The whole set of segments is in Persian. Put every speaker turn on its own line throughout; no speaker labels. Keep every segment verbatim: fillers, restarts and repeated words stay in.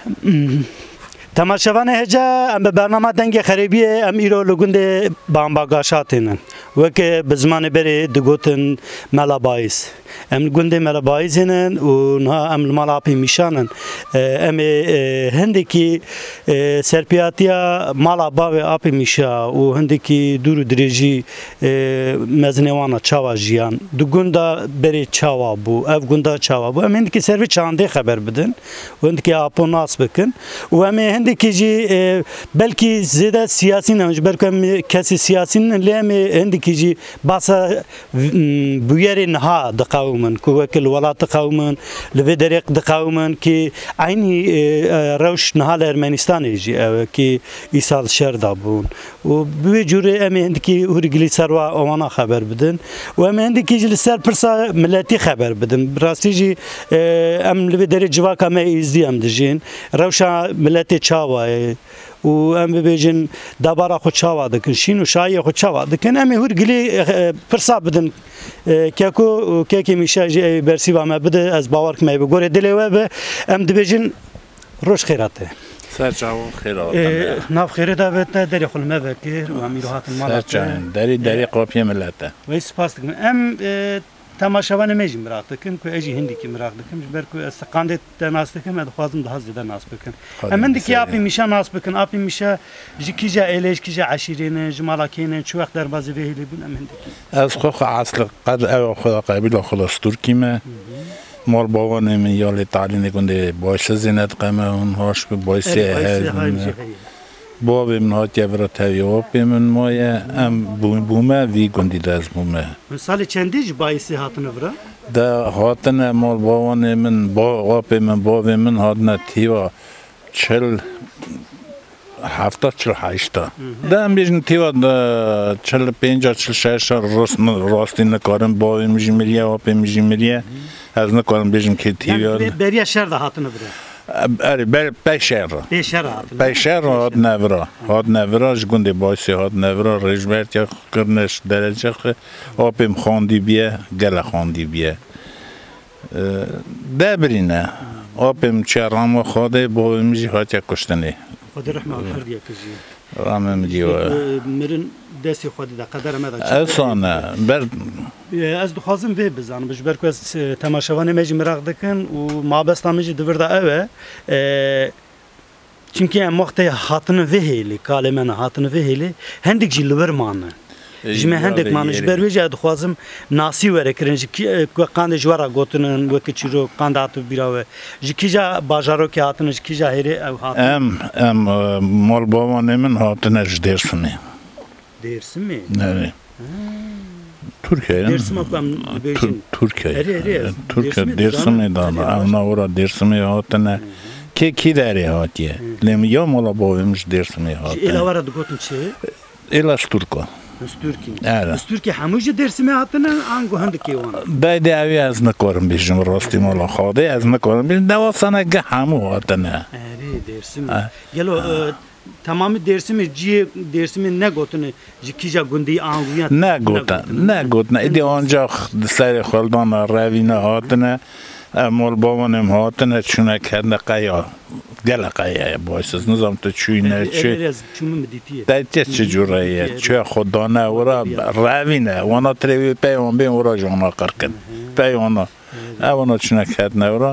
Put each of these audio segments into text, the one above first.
تماشاوان هجا ام به برنامه دنگ خریبیه ام ایرو لگوند بامباگاشاتینن وک بزمان بری دگوتن ملا بایس ام گوند ملا بایزینن و نه ام مالا پی میشانن ام هندکی سرپیاتیا مالا باو اپی میشا و هندکی دور درجی مزنوانا چاوا جیان دگوندا بری چاوا بو اف گوندا چاوا بو ام هندکی سروی چانده خبر بدن و هندکی اپو ناس بکن و ام هندکی جی بلکی زیاده سیاسی نمیش برکم کسی سیاسی نلیم هندکی جی باسا بویری نها دقاومن کوکل ولات قومن لوی دریق دقاومن کی عینی روش نها ارمنستان جی کی ایسال شهر دابون و بوی جوری ام هندکی هورگلی سروا اوانا خبر بدن و ام هندکی جل سر پرسا ملتی خبر بدن راستی جی ام لوی دری جواکا می ازدیم دجین روشا ملتی چاوای و ام ببیجن دبارا خود چاوا دکن شین و شایی خود چاوا دکن ام هورگلی پرسا بدن کاکو کاکی میشه برسی و ما بده از باور که می بگوره دلی و به ام دبیجن روش خیراته
سرچاو خیراته
ناف خیرات داوت داری خل ما بکر و میروحات المال
سرچان داری داری قاپی ملته
و سپاس دکم ام تماشاوان میجیم مراقب دکم که اجی هندی کی مراقب دکم برکو استقانده ناس دکم اد خوازم ده زیاده ناس بکن ام هندی کی آپی میشه ناس بکن آپی میشه جی کیجا ایلیش کیجا عشیرین جمالا کینن چو وقت در بازی ویلی بون ام هندی کی
از خو اصل قد او خدا قبیل خلاص ترکی ما مال بابا من یالی تعلیم کنده باعث زینت قمه اون هاش به باعث هزم بابا من هات یه تایید من مایه ام بومه وی گندی داز بومه
سال چندیج باعث هاتن برا
ده هاتن مال بابا من با آب من بابا من هاتن تیوا چل هفته چل هشته ده ام بیشتر تیوا چل پنجاه چل شش راست راستی نکارم بابا میجی میریه آب میجی میریه از نکارم بیشتر که تیوا
بریا شهر ده هاتن برا
آره بر پیشر
پیشر هاتن
پیشر هات نورا هات نوراش گنده باعث هات نورا رجبرت یا کرنش درجه خ آبم خواندی بیه گله خواندی بیه دبرینه آبم چرام خواده با میجی هات یک کشتنی
خدا رحمه الله کردی کجی
رحمه میدیو
مرن دستی خودی ده قدر مداد
اسانه بر
از دخوازم وی بزنم بج برکو از تماشاوان میجی مراق دکن و ما بس نمیجی دورده اوه چونکه ام وقت هاتن وهیلی کالمن هاتن وهیلی هندک جی لور مانه جمع هندک مانش برویج از دخوازم ناسی وره کرنج کی قاند جوارا گوتنن و کچیرو قاند اتو بیراوه جکیجا بازارو که هاتن جکیجا هری او هاتن
ام ام مال بابا نمن هاتن اج درسمی
درسمی
نه Türkiye
درسم اکم بیشین
Türkiye
اری
Türkiye dersimi dana avna ora dersimi hatına ki ki deri hatiye lem ya mala babamız dersimi hatı
elavara dgotun çe
ela Türko
Türkiye
evet
Türkiye hamuji dersimi hatına ango handiki ona
bayda avi az nakarım bizim rasti mala xade az nakarım bir dava sana ge hamu hatına
eri dersimi gelo tamamı dersimi ci dersimi ne gotunu kija gundi anguya
ne gotan ne gotna idi ancak seri xaldan ravine hatına مال بابانم هاتن چونه کنده قیا گل قیا باعث نظام تو چونه چه دایته چه جوریه چه خدانه ورا روینه وانا تریوی پیام بین ورا جانا کرکن پیانا اوانا چونه کنده ورا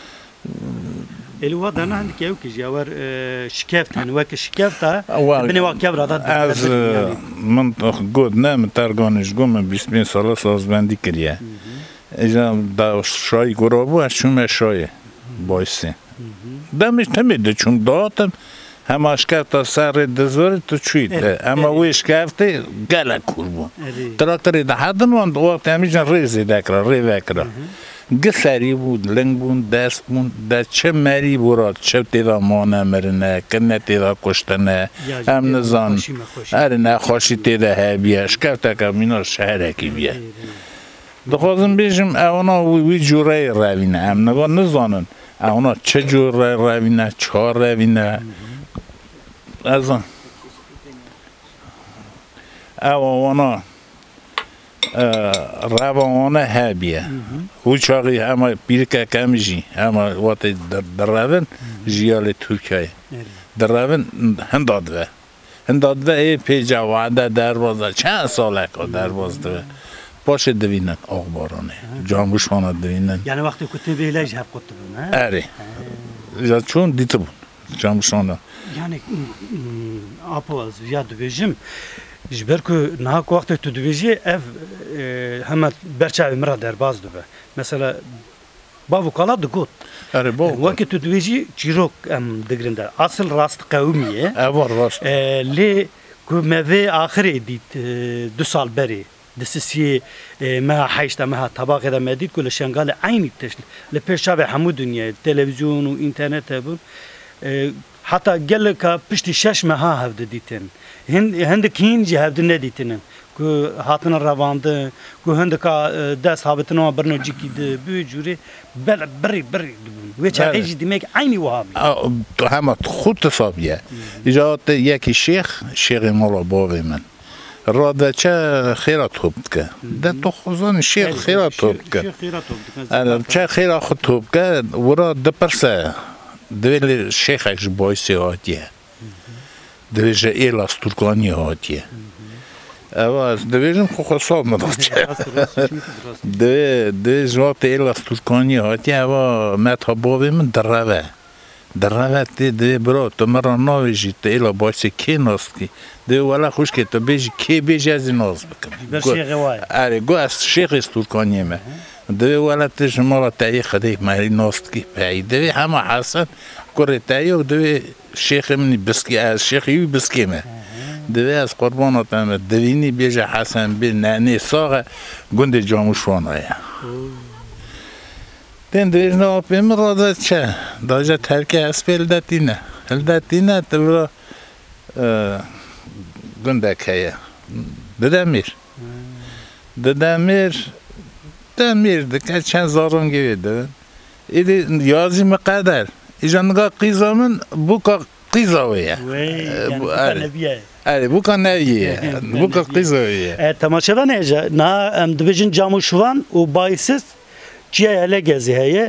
الوا دانا عندك يا وكي جاور شكافت يعني وك شكافتا بني واكب رادات
از من گود نه من ترگانش گم بیست پنج سال ساز بندی کریه ایجام دا شای گرابو از چون مشای بایستی دمیش نمیده چون داتم همه اشکافتا سر دزوری تو چویده اما وی اشکافتی گله کربون تراکتری ده حدن وان وقت همیشن ریزی دکره ری وکره گسری بود لنگ بود دست بود ده چه مری براد چه تیدا مانه مرنه کنه تیدا کشتنه هم نزان اره نه خوشی تیدا هبیه اشکافتا که مینا شهره کی بیه دخوازم بیشم اونا وی جوره روینه هم نگاه نزانن اونا چه جوره روینه چه روینه از اونا روانه هبیه او چاقی همه بیرکه کمیجی همه وقتی در روان جیال ترکیه در روان هنداد و هنداد و ای پیجا وعده دروازه چند ساله که دروازه باشه دوینن آخبارانه جانبوشانه دوینن
یعنی وقتی کتب ایلاج هب کتبون
اره چون دیده بود جانبوشانه
یعنی آپو از یاد بیجیم جبر که نه وقت تو دویجی اف همه برچه مرا در باز دوبه مثلا با وکالت دکوت
اره با
وقت تو دویجی چیروک ام دگرنده اصل راست قومیه
اوار راست
لی که موی آخر دیت دو سال بری دسیسی ما حیشت ما طباقه دا مدید که لشنگال عینی تشل لپیشاب همو دنیا تلویزیون و اینترنت بود حتی گل که پشتی شش ماه هفته دیتن هند هند کین جه هفته ندیتن که هاتن روانده که هند که دست هابتنا برنو جیکی ده بجوری بر بری بری دبون و چه ایجی دیمک عینی وهابی
همه خود تصابیه ایجاد یکی شیخ شیخ مولا باوی من راده چه خیرات توب که ده تو خوزان شیخ خیرات توب که چه خیرات خود توب که ورا دپرسه دویل شیخ اکش بایسی هاتیه دویل ایلاس ترکانی هاتیه اواز دویلم خو خصاب نداشته دویل جواب ایلاس ترکانی هاتیه اوا مت باوی من دروه دروه تی دویل برا تو مرا ناویجی تا ایلا بایسی کی ناست کی دویل والا خوش که تو بیجی کی بیجی از این ناز بکن اره گو از شیخ است ترکانی من دوی ولات شما تایی خدای ماری ناست کی پای دوی همه حسن کره تایی و دوی شیخ منی بسکی از شیخی بسکی من دوی از قرباناتم دوینی بیجه حسن بی نانی ساق گند جاموشوانه تن دوی نه پیم راده چه داجه ترکه اسپل دتینه دتینه تو گنده کیه ددمیر ددمیر دمیر دکه چند زارون گیده ایدی یازی مقدر ایجانگاه قیزا من بوکا قیزاویه اره بوکا نویه بوکا قیزاویه
تماشاوان ایجا نه ام دبیجن جاموشوان و بایسیس چیه هله گزی هیه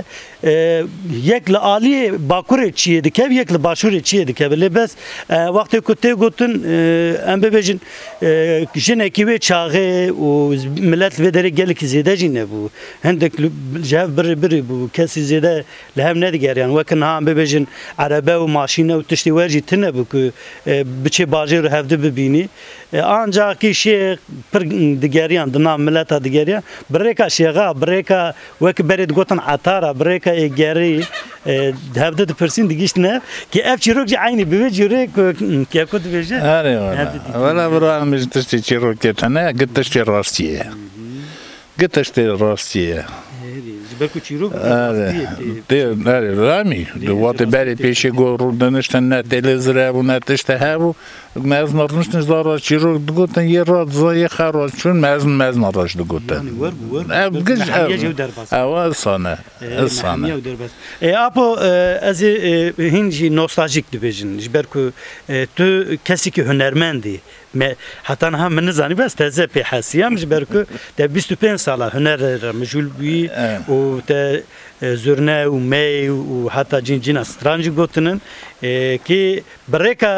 یک لعالی باکوری چیه دکه یک لباشوری چیه دکه ولی بس وقتی کتی گوتن ام ببیجن جنه کیوی چاقه و ملت ویدری گلی که زیده جینه بو هندک جهاز بری بری بو کسی زیده لهم ندیگر یعنی وکن ها ام ببیجن عربه و ماشینه و تشتی ورجی تنه بو که بچه باجی رو هفته ببینی آنجا کی شیخ پر دیگریان دنام ملت ها دیگریان بریکا شیخا بریکا وک برید گوتن عطارا بریکا ایگری هفته پرسین دیگیش نه که اف چیروک جی عینی بیوی جوری که کد بیشه
آره والا ولا برای همیشه تشتی چیروک تنه گتشتی راستیه گتشتی راستیه
بلکه چیروک
آره ده آره رامی دوات بری پیشی گو رو دانشتن نه تلویزیون و نه تشته هوا مزن نرنشتن زارا چیروک دگوتن یه راد زای خراج چون مزن مزن نراش دگوتن بگش اول سانه سانه
اپو از هنجی نوستالژیک دیویژن جبرکو تو کسی که هنرمندی حتی هم من نزانی بس تازه پی حسیم جبرکو ده بیست و پنج ساله هنر مجول بی و تا زرنه و می و حتی جین جین استرانجی گوتنن که بریکا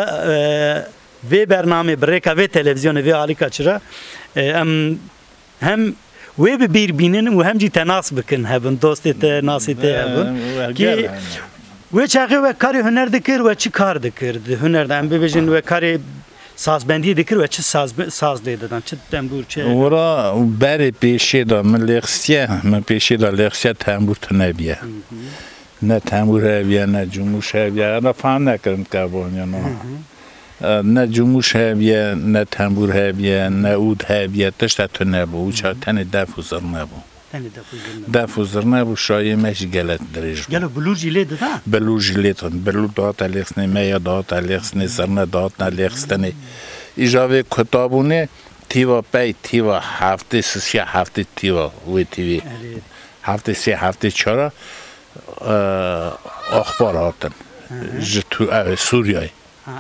و برنامه بریکا و تلویزیون و آلیکا چرا ام هم و ببیر بینن و هم جی تناس بکن هبن دوستی تناسی ته هبن که و چاقی و کاری هنر دکر و چی کار دکرد هنر دم ببیجن و کاری سازبندی دکر و چه ساز ساز دیدن چه تنبور چه
ورا بری پیشی دا من لخسیه من پیشی دا لخسیه تنبور تنبیه نه تنبور هبیه نه جموش هبیه انا فهم نکردم که بانیا نه نه جموش هبیه نه تنبور هبیه نه اود هبیه تشت تو نبو او چه تن دف و زر نبو دف و زر نبو شایی مش گلت درش
گلو بلوجی لیده دا؟
بلوجی لیده بلو دات لیخسنه میا دات لیخسنه زرنه دات لیخسنه ایجاوه کتابونه تیوا پی تیوا هفته سه هفته تیوا وی تیوی هفته سه هفته چرا اخبار هاتن جتو سوریای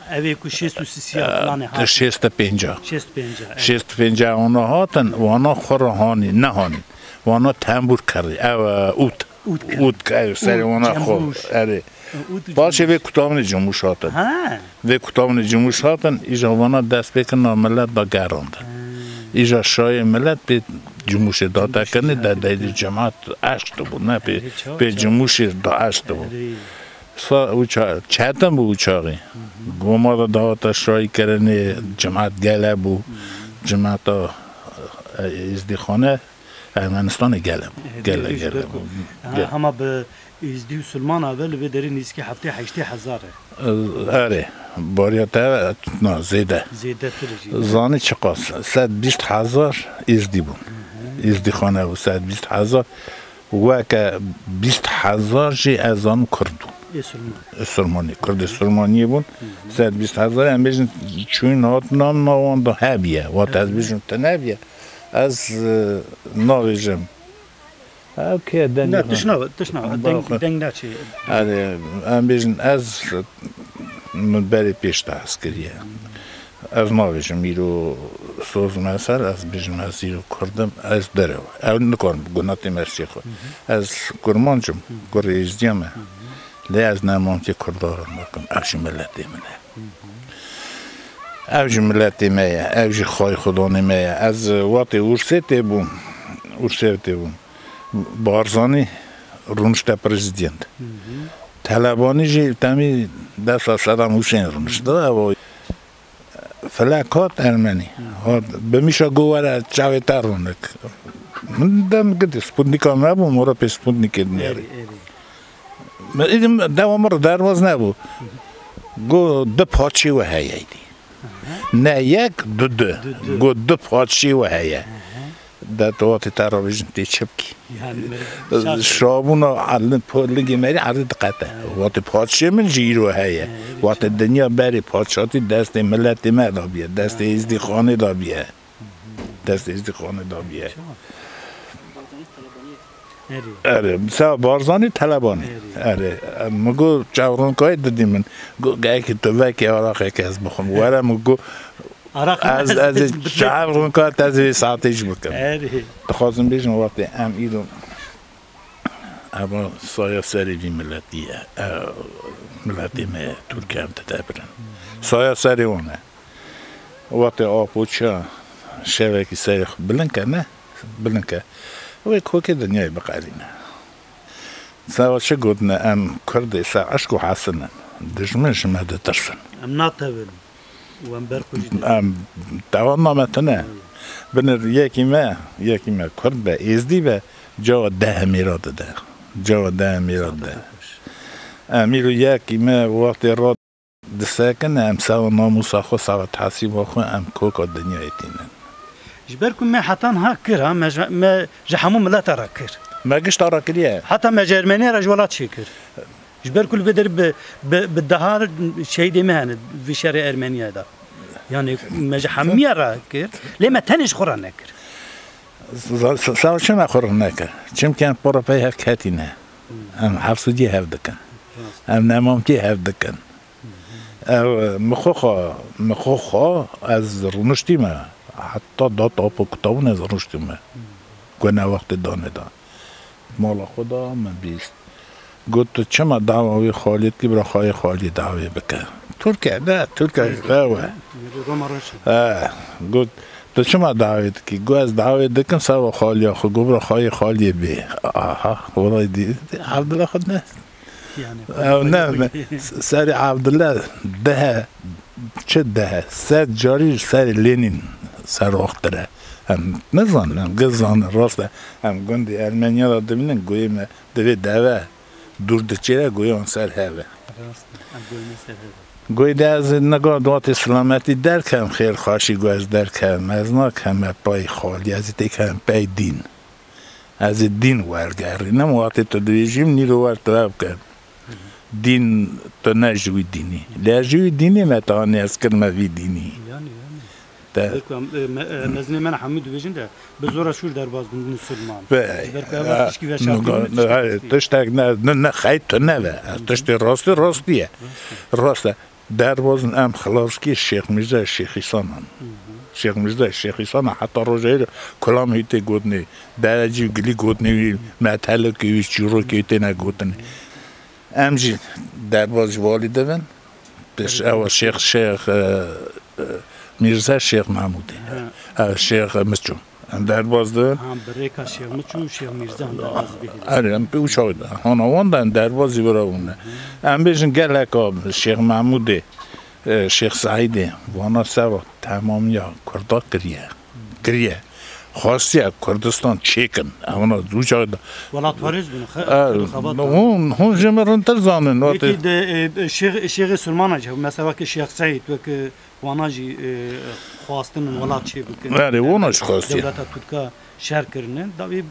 اوی کو شست و سیاه پلانه ها
شست پنجا
شست پنجا
شست پنجا اونا هاتن وانا خورهانی نه هانی وانا تنبور کردی او اوت اوت که سری وانا خور اره باشه به کتابن جموش هاتن به کتابن جموش هاتن ایجا وانا دست بکن ملت دا گراند ایجا شای ملت به جموش داده کنه در دید جماعت عشق بود نه به جموش دا عشق بود سا چهتم بود چاقی گوما دا داوتا شای کرنه جماعت گله بود جماعت ازدی خانه ارمنستان گله بود گله گله بود
همه به ازدی و سلمان اول به داری نیست که هفته هشته هزاره
اره باریاته نه زیده
زیده ترجی
زانی چقاس صد بیست هزار ازدی بود ازدی خانه بود صد بیست هزار و که بیست هزار جی از آن کردون سلمانی کرد سلمانی بود صد بیست هزار هم بیشن چون نات نام نوان دا هبیه و از بیشن تنبیه از ناویجم اوکی دنگ
نه تشنو تشنو دنگ دنگ نچی
آره هم بیشن از بری پیش دست کریه از ناویجم میرو سوز مثل از بیشن از ایرو کردم از دره اون نکن گناهی مرسی خود از کرمانجم کره ازدیامه لی از نمام که کردارم بکن اوش ملتی منه اوش ملتی میه اوش خواهی خدانی میه از وقت ورسیتی بون ورسیتی بون بارزانی رونشته پرزیدنت طلبانی جی تامی دست صدام حسین رونشته و فلاکات ارمنی بمیشه گواره چاوی تر رونک من دم گدی سپوتنیک هم نبود مورا پی سپوتنیک نیاری من دوام رو درواز نبود گو دو پاچی و هیه دی نه یک دو دو گو دو پاچی و هیه در دوات تراویجن تی چپکی شابونا علن پولگی مری عرض دقیقه وقت پاچی من جیرو هیه وقت دنیا بری پاچاتی دست ملت ما دابیه دست ازدی خانه دابیه دست ازدی خانه دابیه اره مثلا بارزانی طلبانی اره مگو جورون کای دادی من گه که تو وکی عراقی که از بخون وره مگو از از جورون کای تازه ساعتش بکن دخواستم بیشم وقتی ام ایرون اما سایه سری بی ملتیه ملتی می ترکیه هم تتبرن سایه سری اونه وقتی آپوچه شوه که سری بلن که نه بلن که وی کوکی دنیای بقالینه سوا چه گودنه ام کرده سا عشق و حسنن دجمنش مهده ترسن
ام ناتبن و ام برکوجی
ام دوان نامتنه بنر یکی ما یکی ما کرد به ازدی به جا ده میراد ده جا ده میراد ده امیرو یکی ما وقتی را دساکنه ام سوا ناموسا خو سوا تحصیب خو ام کوکا دنیای تینن
جبركم ما حتى ها كر ما جحمو ملات را كر
ما قشت را كريه
حتى ما جرماني رجولات شكر جبركم بدر بالدهار شهيد مهن في شارع ارمينيا ده يعني ما جحمية را كر لما تنش خورا نكر
سال شما خورا نكر چم كان برا فيها كاتينه ام حفصدي هفدكن ام نمامتي هفدكن او مخوخا مخوخا از رونشتي ما حتی داد آب و کتاب نزارشتیم گونه وقت دانه دا مالا خدا من بیست گفت چه ما دعوی خالد که برای خواهی خالی دعوی بکن ترکیه نه ترکیه غوه گفت تو چه ما دعوی که گو از دعوی دکن سوا خالی آخو گو برای خواهی خالی بی آها خدای دی عبدالله خود نه نه سر عبدالله ده چه ده سر جاری سر لینین سر وقت داره هم نزانم گزان راسته هم گندی ارمنیا را دبینن گویم دوی دوه دور دچیره گویم سر هوا گوی ده از نگاه دوات سلامتی درکم خیر خاشی گو از درکم از ناکم پای خالی از تکم پای دین از دین ورگری نمواتی تو دویجیم نیرو ور تو کرد دین تو نجوی دینی لجوی دینی متانی از کرمه وی دینی
مزنی من حمید ویژن ده به زور شور در باز بندن سلمان.
بله. تشتگ نه نه خیلی تو نه و تشت راستی راستیه راسته درواز ام خلاص کی شیخ میرزا شیخیسانن شیخ میرزا شیخیسان حتی روزه کلام هیته گودنی درجی گلی گودنی متحل کیویش جورو کیته نگودنی امجی درواز والیده ون بش او شیخ شیخ میرزا شیخ محمودی شیخ مسجون ام درواز ده
هم برای شیخ مسجون شیخ میرزا هم درواز بگیرد
آره ام بیوچاید هانا واندن دروازی براونه ام بیشن گله که شیخ محمودی شیخ سعیدی وانا سوا تمامیا کردا کریه کریه خاصیه کردستان چیکن اونا دو جای
ولات فارز بینه خب
هون هون جمرن ترزانن
یکی ده شیخ شیخ سلمان اجه مثلا که شیخ سعید و که وانا جی خواستن ولات چی بکن
آره اوناش خاصیه
دولت ترکا شهر کردن داوی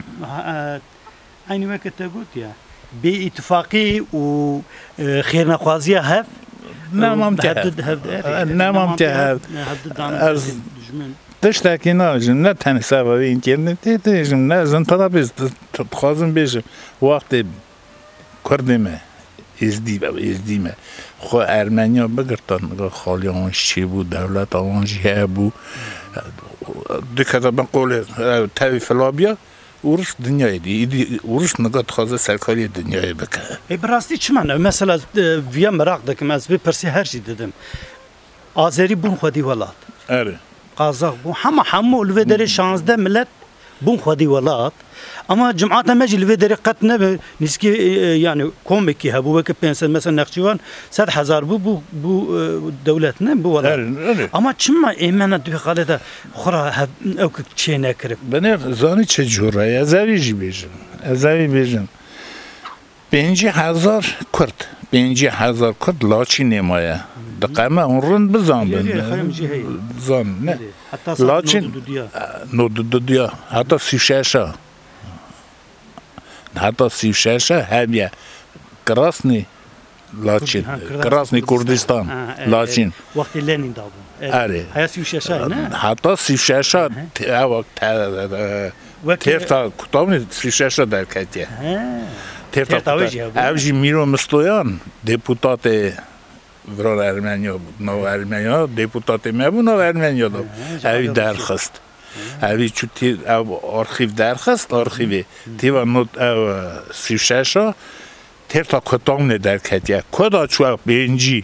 aynı vakitte gut ya bir ittifaqi و خیر نخوازی هف
نمام تهب نمام تهب از تشتکی ناجم نه تنی سبب این که نتیجم نه زن طرف خواستم بیشم وقتی کردیمه ازدی با ازدیمه خو ارمنیا بگرتن خالی آنش چی بود دولت آنش چی بود دکتر من قول تاوی فلابیا ورش dünyaydı. ورش نگات خواهد سرکاری dünyayı بکه.
ای براستی چی من؟ مثلا ویا مراق دکم از بپرسی هر چی دیدم. آذری بون خودی ولات.
آره.
قازاق بون همه همه الوی داره شانزده ملت بون خودی ولات. اما جماعت مجی الوی داره قط نبه نسکی یعنی کومکی هبو که پنسد مثلا نقشیوان صد هزار بو بو بو دولت نه بو ولات.
آره.
اما چی من ایمانه دوی خالده خورا هب او که چی نکرد.
بنر زانی چه جوره ازویجی بیشم. ازوی بیشم. پنجی هزار کرد. پنجی هزار کرد لاچی نمایه. دقیقا اون رند بزن بند. زن نه. لاچین نودودیا. حتی سیششا. حتی سیششا همیه. کراسنی. لاچین. کراسنی کردستان. لاچین.
وقتی لنین دابون.
آره.
هیا سیششا نه.
حتی سیششا وقت ترتا کتابی سیششا در کتیه. ترتا اوجی میرو مستویان دپوتات وران ارمنیا بود. نو ارمنیا دپوتات میبود نو ارمنیا داد. اوی درخواست. اوی چوتی او آرخیو درخواست آرخیوی. تیوا نوت او سیششا ترتا کتابی در کتیه. کدا چوا بینجی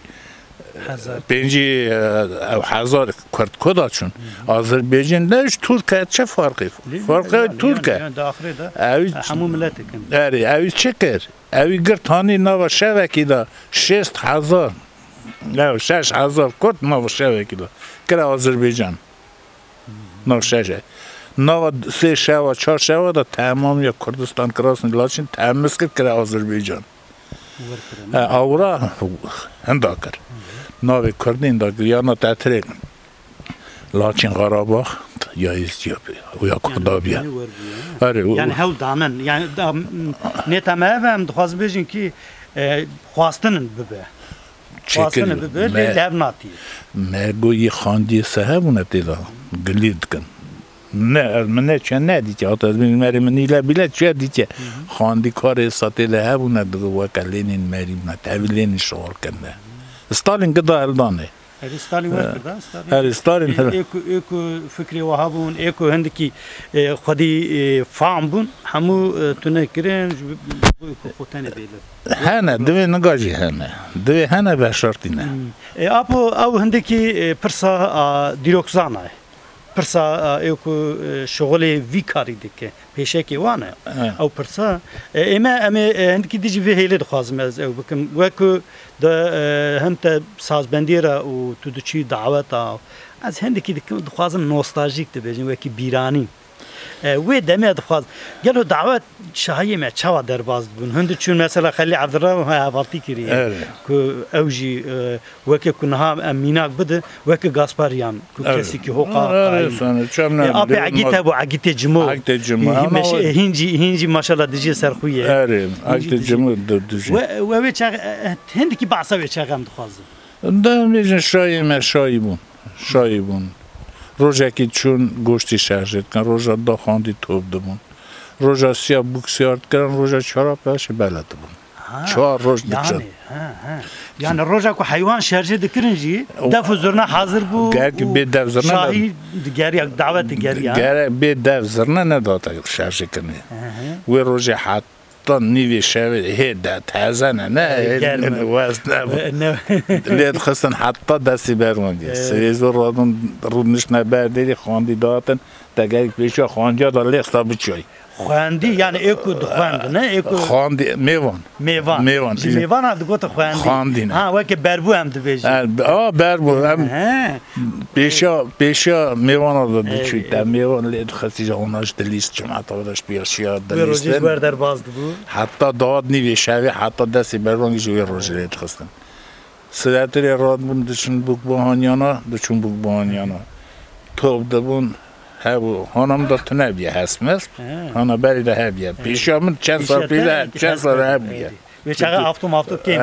پنجی او هزار کرد کدا چون آذربایجان نش ترکه چه فرقی فرقی ترکه اوی
همون ملت کن
آره اوی چه کرد اوی گرتانی نوا شوکی دا شست هزار نه شش هزار کرد نوا شوکی دا کرد آذربایجان نو شش نوا سه شوا چهار شوا دا تمام یا کردستان کراسن لاچین تماس کرد کرد آذربایجان اورا هندا کرد ناوی کردین دا گریانا تطریق لاچین غراباخ یا ازدیابی و یا کردابیه
یعنی هول دامن یعنی نیتمه هم دخواست بیشین که خواستنن ببه خواستنن ببه لیلر ناتی
مرگوی خاندی صحبونه دیده گلید کن نه من چه ندیده آتا از من مری منیله بیله چه دیده خاندی کار ساتیله هبونه دو وکلینین مری منه تاویلین شغل کنه ستالین قدا الدانه.
هر ستالین ورد کرد.
هر ستالین.
ایکو ایکو فکری وهابون ایکو هندکی خودی فام بون همو تونه کرن ایکو خودتنه بیله.
هنه دوی نگاهی هنه دوی هنه بشرطینه.
آپو او هندکی پرسا دیروکزانه. پرسا ایکو شغل وی کاری دیگه پیشه کی وانه. او پرسا اما اما هندکی دیجی ویهیل دخوازم از او بکن وکو ده هم تا سازبندی را و تو دچی دعوت از هندکی دخوازم نوستالژیک تبیجیم وکی بیرانی. و دمی دخواز گلو دعوت شهایی ما چوا در باز بون هند چون مثلا خلی عبدالله حوالتی کریه که اوجی وکی کنها میناک بده وکی گاسپاریان که کسی که حقوق قایم آبی عگیته بو عگیته جمو هنجی هنجی ماشاءالله دیجی سرخویه
آره عگیته جمو دیجی
و و چه هندی کی بعثا و چه غم دخوازه
دم میجن شایی ما شایی بون شایی بون روزی که چون گوشتی شرجت کن روزا دا خاندی توب دبون روزا سیا بوکسیارد کردن روزا چرا پس بلد بون چهار روز بچد
yani roja ku hayvan şerje dikirin jî def zurna hazır bu
gerek bê dev zirna
şahî digeriya davet digeriya
gerek bê dev zirna ne data şerje kirine wê rojê hatta nîvê şevê hê de teze ne ne wez ne lê dixistin hatta destî berwangê sêzor radin rûnişne ber derî xwandî datin te gerek pêşiya xwandiya da lê sta biçoyî
Xwendî yani eko dixwend ne eko
xwandî mêvan
mêvan
mêvan
ji mêvana digote xwendî
xwandî ne
ha weke berbû em dibêjin
a berbû em pêşiya pêşiya mêvana da diçû te mêvan lê dixistî ji ona ji di lîst cemata da ji pêşiya di
wê rojê
lîstin
wer derbas dibû
hatta dat nîvê şevê hatta destî berwangî ji wê rojê lê dixistin Silettirê radbûn diçin bûkbuhaniyana diçûn bûkbuhaniyana top dibûn Hebu hanım da tünebiye hesmez. Hana beri de hebiye. Pişya min çend sar pide çend sar hebiye.
Ve çağa haftum haftum kim?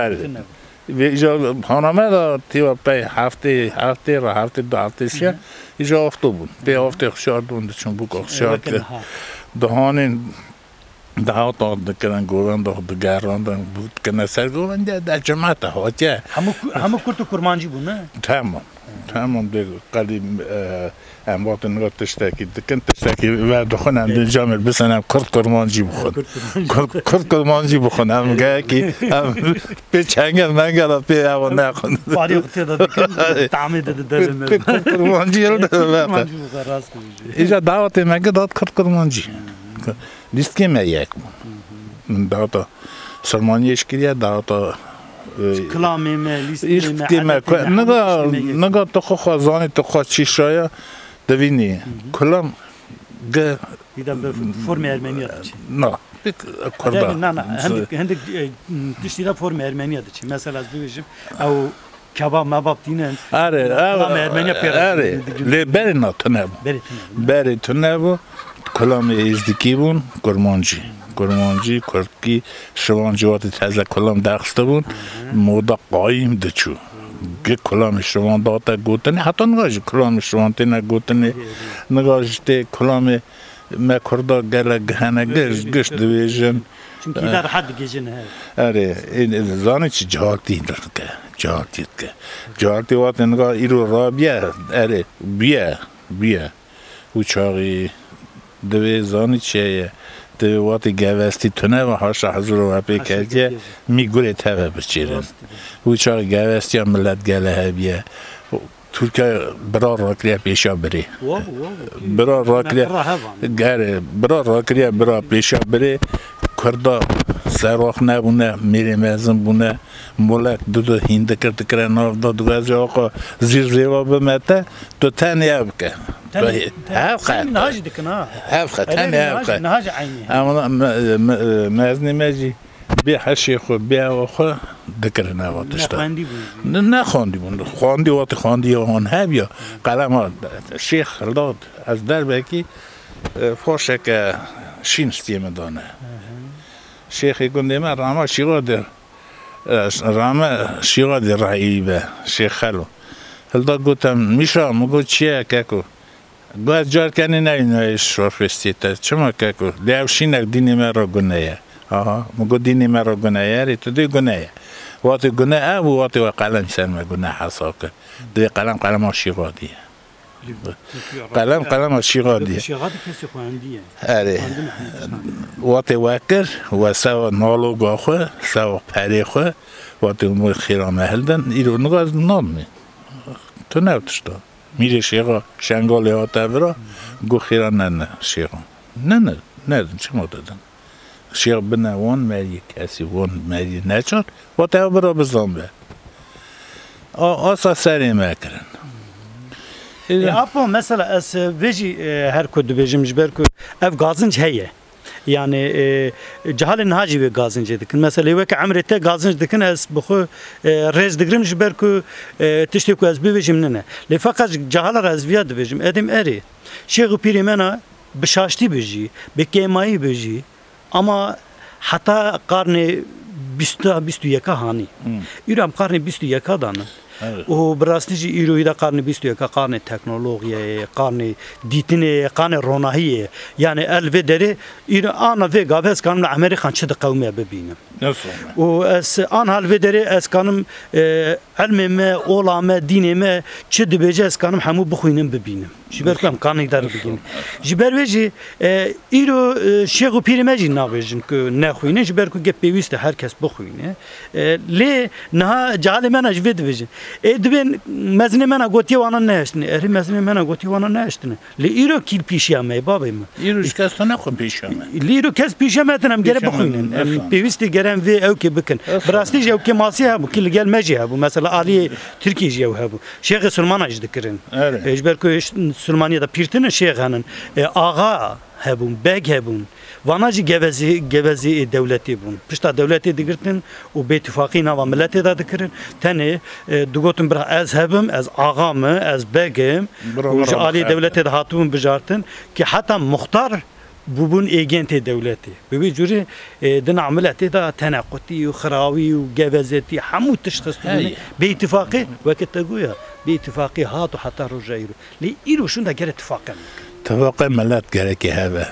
Ve ija hanıma da tiva pey hafte hafte ra hafte da hafte siya ija hafta bun. Pey hafte xşardun diçin bu xşardı. Dahanin daha da dikran govan da digaran da bu kana ser govan da da cemaat hoca.
Hamu hamu kurtu kurmancı bu ne?
Tamam. Tamam de qadim em vaqtin ngat tiştekî dikin tiştekî ve dixwin em di camê bisin em Kurd kurmancî bixwin Kurd kurmancî bixwin em gayekî em pê çengel mengela pê ew nexwin
Barî xutê da dikin tamî de derim
Kurd kurmancî el de îja dawetê me dat Kurd kurmancî lîstkê me yek daweta Sermaniyê şikiriye daweta
Klamê me
lîstkê me niga niga tu xwe xwezanî tu xwe çî şaya devînî kulam ge
forma Ermeniya diçi
na Kurda
na na hendik hendik tiştî de forma Ermeniya diçi mesela ez bibêjim ew kebab mebab tînin
are
Ermeniya pêr
are lê berê na tune bû berê tune bû kulamê êzdikî bûn kurmancî kurmancî Kurdkî şivancî watê teze kulam derxiste bûn moda qayîm diçû Ge kulamê şivan da te gotinê heta niga ji kulamê şivan tê ne gotinê niga ji tê kulamê me Kurda gelek gihene giş giş dibêjin
Çünkü der had gecin he
Erê zanî çi cihatî dike cihatî dike cihatî watê niga îro rabiye erê biye biye û çaxî divê zanî çi ye divê watê gevestî tune ve haşa hezûr ve pêketiye mî gurê teve biçêrin û çaxî gevestiya millet gele hebiye Türkiye bira rakriye pêşa birê bira rakriye gerê bira rakriye bira pêşa birê Kurda serwax nebûne mêrê mezin bûne molek du du hîndikir dikire nav da dixwaze axa zîr rêva bime te tu tenê ev bike hev xe
nahacı dikin ha
hev xe tenê ev xe
nahacı aynî
mezinê me jî bê heşê xwe bê ewa xwe dikirin eva tişta nexwandî bûn xwandî watê xwandiye wan hebiya qelema şêx Hildad ez derbekî foşeke şîn stiyê me dane Şêxê gundê me rama şîxadê rama şîxadê rahî be Şêx Xelo Hildad gotem Mişa min got çi ye keko got ez carkenê nebînim şorfestiyê te çima keko lê ew şînek dînê me ra gune ye aha min got dînê me ra gune ye erê tu dê gune ye watê gune ev û watê we qelem ser me gune hesab kir divê qelem qelema şîxadî ye قلم قلم شیغادی
شیغادی کسی خواندیه
اره وقتی وکر و سوا نالو گاخه سوا پری خو وقتی مو خیرام هلدن ایرو نگاز نامی تو نوتشتا میره شیغا شنگالی ها تبرا گو خیران نه نه شیغا نه نه نه چه ما دادن شیغ بنا وان مری کسی وان مری نچار وقتی ها برا بزن به آسا سری مکرن
Ama mesela es veji her kodu vejim jberku ev gazınç heye yani cehalin haci ve gazınç dikin mesela ve ki amrete gazınç dikin es bu rez digrim jberku tişte ku ez vejim ne le fakat cehalar ez viyad vejim edim eri şeyh pirimena bişaşti beji bekemayi beji ama hatta qarni بیست بیست و یک هانی. ایران قرن بیست و یک دانه. و براستی جی ایروی دا قرن بیست و یک قرن تکنولوژی قرن دیتنی قرن روناهیه یعنی الوی داره ایرو آن وی گاوس کانم امریکا چه قومی ببینم و از آن الوی داره از کانم علم ما علما دین ما چه دبیجه از کانم همو بخوینم ببینم جبر کم کانی دار بگیم جبر ویجی ایرو شیخ و پیر ماجی نابیجن که نخوینه جبر کو گپ پیوسته هر کس بخوینه لی نه جعل من اجود ویجن ادبن مزنه من گوتی وانا نشتنه اری مزنه من گوتی وانا نشتنه لی ایرو کیل پیشیامه بابیم
ایرو کس تو نخو پیشیامه
لی ایرو کس پیشیامه تنم گره بخوینن پیوسته گرم وی او که بکن براستی جو که ماسی هبو کل گل ماجی هبو مثلا علی ترکی جو هبو شیخ سلمان اجد کرن جبر کو سلمانیه دا پیرتن شیخ هنن آغا هبون بگ هبون واناجی گوزی گوزی دولتی بون پشت دولتی دیگرتن و به اتفاقی نوا ملتی دا دکرن تنه دوگوتن برا از هبم از آغام از بگم و عالی دولتی دا هاتون بجارتن که حتی مختار بوبون ایجنت دولتی ببی جوری دن عملتی دا تناقضی و خراوی و گوزتی همو تشخص کنه به اتفاقی وقت تگویا به اتفاقی هاتو حتی رجایرو لی ایرو شون دا گر اتفاقی
اتفاق ملت گره که هوا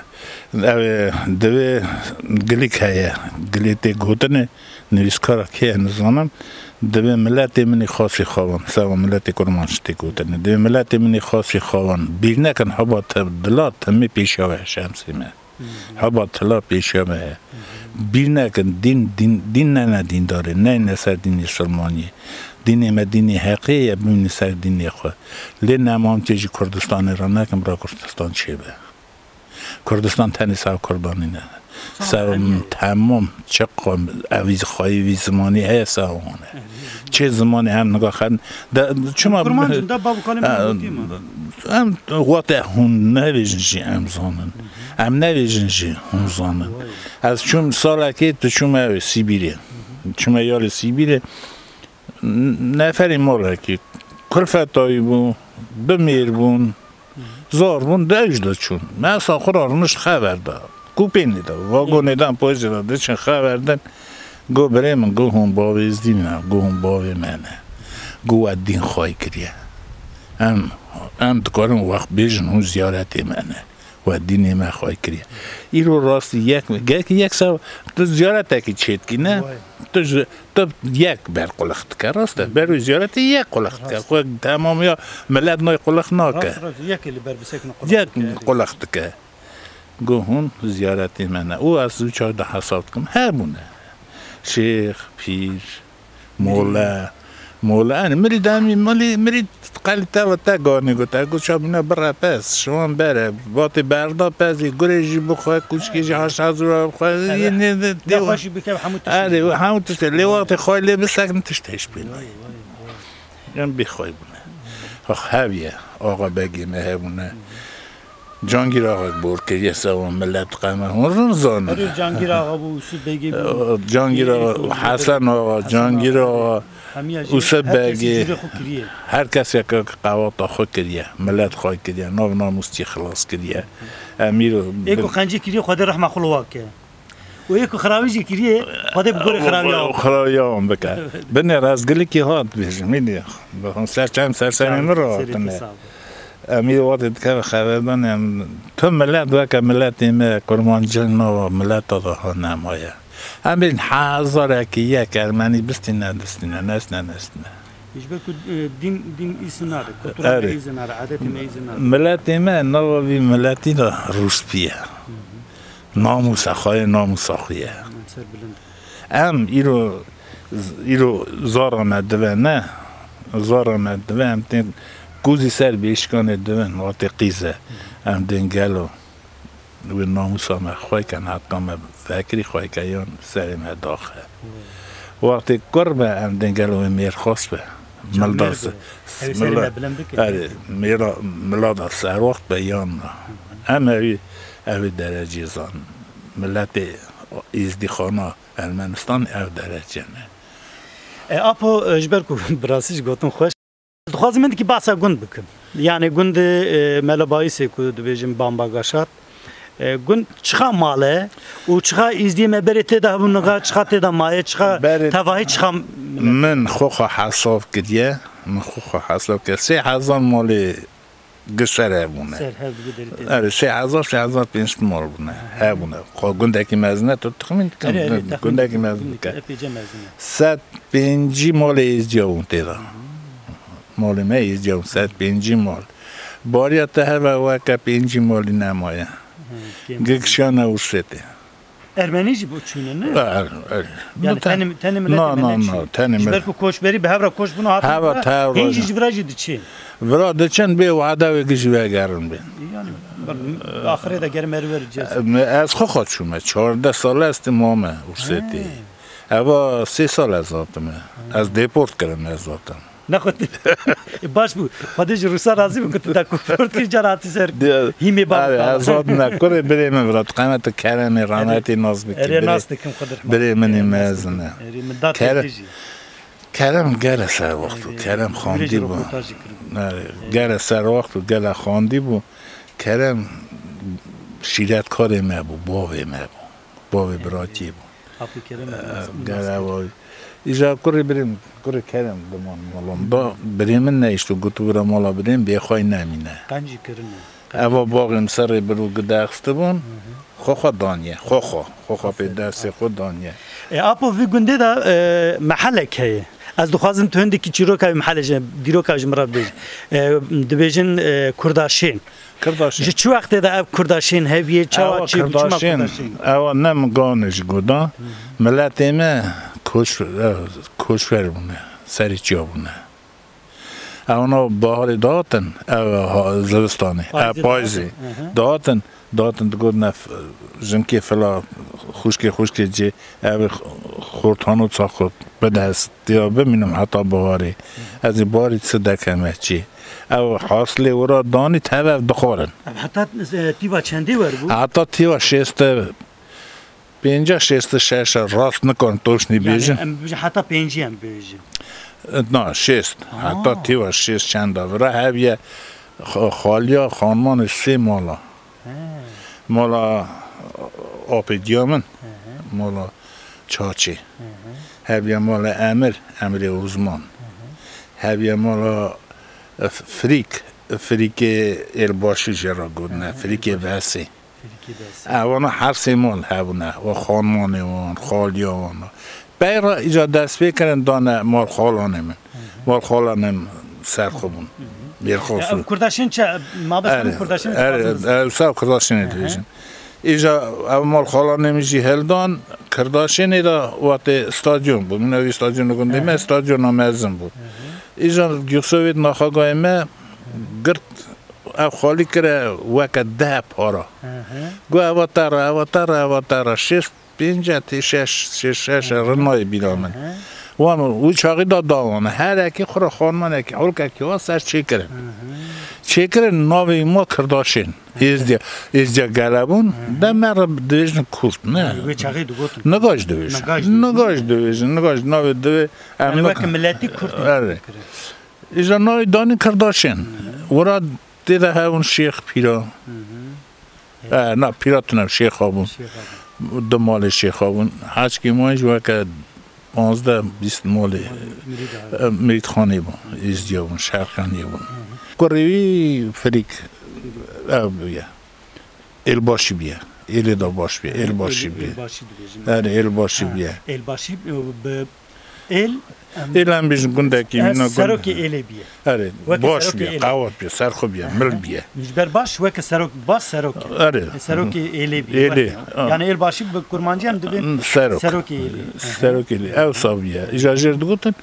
دوی گلیک هیا گلیتی گوتنه نویسکارا که نزانم دوی ملت منی خاصی خوان سوا ملت کرمانشتی گوتنه دوی ملت منی خاصی خوان بیر نکن حبا دلات تمی پیشاوه شمسی مه حبا تلا پیشاوه بیر نکن دین دین دین نه دین داره نه نسر دینی سلمانی دینی مدینی حقیقی ببینی سر دینی خود لی نمام تیجی کردستان را نکن برا کردستان چه به کردستان تنی سو کردانی نه سو تمام چه قام اویز خواهی وی زمانی های سوانه چه زمانی هم نگاه خد چما
کرمان دا بابو کانم
هم وقت هون نویجنجی هم زانن هم نویجنجی هون زانن از چون سال که تو چون سیبیره چون یال سیبیره نفری مره که کلفتایی بون بمیر بون زار بون داشت چون من اصلا خورا نشت خبر داد گو پینی داد واگو نیدم پایزی داد چون خبر داد گو برای من گو هم باویز دینم گو هم باوی منه گو الدین خواهی کریه هم هم دکارم وقت بیجن هم زیارتی منه و دینی من خواهی کریه ای رو راستی یک گه یک سو تو زیارت اکی چید کی نه تو تو یک بر قلخت که راسته بر زیارت یک قلخت که خود تمام یا ملت نای قلخت ناکه
یکی بر بسکن
یک قلخت که گوهون زیارتی منه او از او چهارده حساب کن همونه شیخ پیر مولا مولا أنا مريد أمي مالي مريد قال توا تاقوني قلت أقول شو بنا برا بس شو برا باطي بردا بس يقول يجي بخوا كوش كيجي هاش هزورا بخوا يعني
ده خوشي بكم حمود تشتري
هذا حمود تشتري لي وقت خوي لي بس ساكن تشتهيش بينا يعني بخوي بنا أخ هابية آقا بگی مهمونه جانگیر آقا بود که یه سوان ملت قمه هون رو زانه
جانگیر آقا بود سود بگی بود
جانگیر آقا حسن آقا جانگیر آقا اوسه بگی هر کسی که قوات خود کریه ملت خواهی کریه نام ناموستی خلاص کریه امیرو
ایکو خنجی کریه خود رحمه خلوه که و ایکو خراویجی کریه خود بگوری خراوی آم
خراوی آم بکر بنه رازگلی که هات بیشم میدی بخون سرچم سرسرین رو هاتنه امیر وقت که خبردانم تو ملت و که ملت این کرمانجان و ملت داده نمایه همین هزاره که یک ارمنی بستی ندستی نه نست نه نست نه
يشبه دين دين إيزنار كتر إيزنار عادة إيزنار
ملت ما نوابي ملتي لا روس بيه ناموس أخوي ناموس أخويه أم إيرو إيرو زارا مدوانه زارا مدوان تين كوزي سر بيشكان الدوان وقت قيزة أم دنجالو والناموس ما أخوي كان حتى ما فاكري خوي كيان سر ما داخل وقت قربة أم دنجالو مير خاص به ملداس ميرا ملادا سر وقت بیان اما اوی اوی درجه زان ملت ازدیخانا ارمنستان او درجه نه
اپو اجبر کو براسیش گوتم خوش خوازم اند کی باسا گوند بکم یعنی گوند ملابایس کو دویجم بامباگاشات گوند چخا ماله و چخا ازدیمه برته ده بونگا چخا ته ده مایه چخا تواهی چخا
من خوخا حساب کردیه من خو حساب که سه هزار مال گسره بونه
سر هر بگو داری
آره سه هزار سه هزار پنجصد مال بونه ها بونه خو گندکی مزنه تو تخمین کن گندکی مزنه که
اپیجه مزنه
صد پنجی مال ایزدیا بون تیرا مال ما ایزدیا بون صد پنجی مال باریا ته هر وقت پنجی مالی نمایه گکشان اوسته
Ermenici bu çüğüne ne?
آره آره
Yani teni teni millet
نه نه نه تنی
Jiber
مل
ku koş beri be havra koş bunu hatır.
Hava tavır
Hinci
hocam.
jivracı diçi.
ورا دچن به وعده و گشوه گرم بین
Yani ahire de geri meri vereceğiz.
از خو خود شومه چهارده ساله است مامه اوستی اوا سه سال از آتمه از دیپورت کردم از آتم
Ne kadar baş bu. Hadi Ruslar razı mı kutu da kupört ki canatı ser. Himi bak.
از آت نکره بریم ورات قیمت کرم رانتی ناز بکی
Eri nas dikim kadar.
بریم نمازنه
Eri middat
Kerem.
edici.
کرم گل سر وقت کرم خواندی بو گل سر وقت گل خواندی بو کرم شیرت کار ما بو باوی ما بو باوی براتی بو
Hapı Kerem.
گل وای ایجا کری بریم کری کرم دمان مالم دا بریم نه ایشتو گوتو برا مالا بریم بیخوای نمینه
Kancı kırını.
اوا باقیم سر برو گداخسته بون خو خو دانیه خو خو خو خو پی دست خود دانیه
E apo vi günde de mahallek heye. Az duxazim tu hindiki çiroka mahallece diroka jmra bej. Dibejin kurdaşin.
کرداشین
Ji çi wextê de ev kurdaşin heviye çawa
اوا
çi çima
کرداشین
kurdaşin.
اوا نم گانش گودا ملت ما کش کشور بونه سری چیا بونه اونا بهار داتن او زمستانی او پاییزی داتن داتن دگود نف جنکی فلا خوشکی خوشکی جی او خورتانو چاخود بده است دیا ببینم حتی بهاری از این باری چه دکمه چی او حاصلی ورا دانی تبه دخورن
Hatta tiva çendi var bu.
حتی تیوا شسته پینجا شسته شش راست نکن توش نی بیجن
Yani hatta penciyem bejim.
نه شست حتی تیوا شست چند ورا هبیه خالیا خانمان سه مالا مالا آب دیامن مالا چاچی هبیه مالا امر امر عثمان هبیه مالا فریک فریک الباشی جرا گودنه فریک وسی اونا هر سه مال هبونه و خانمانه وان خالیا وان بیرا ایجا دست بکرن دانه مال خالانه من مال خالانه سر خوبون بیر خاصو
Kurdaşin çe mabestin kurdaşin.
اره سر کرداشینه دیجن ایجا او مال خالانه میشی هلدان کرداشینه دا وقت استادیوم بود من اوی استادیوم نگونده من استادیوم نامزم بود ایجا گیخسوید ناخواگاه ما گرد او خالی کره وکت ده پارا گو اواتر اواتر اواتر شست پینجا تی شش شش شش رنای بیرامن وان او چاقی دا داوانه هر اکی خورا خانمان اکی حول که ها سر چی کرن چی کرن ناوی ما کرداشین ازدیا ازدیا گلبون ده مرا دویجن کرد نه
Ve çağı dugot.
نگاش دویجن نگاش دویجن نگاش ناوی دوی
Yani vek milleti Kürt.
آره ایجا ناوی دانی کرداشین ورا دیده هون شیخ پیرا نه پیراتونم شیخ آبون دمال شیخ آبون هچ که مایش وکه پانزده بیست مال مرید خانی بون ازدیا بون شرخانی بون کروی فریک او بیا الباشی بیا ایلی دا باش بیا الباشی بیا اره الباشی بیا
Elbaşı be el
ایلم بیشن گنده که مینا
Seroki
گنده
ele biye.
اره باش بیا قوات بیا سرخو بیا مل بیا
Müjber baş ve serok bas serok.
اره
Seroki ele biye.
Ele,
Yani elbaşı be kurmancı hem de bir
سرک
seroki ele.
سرک ایلی او سابیه ایجا جرد گوتن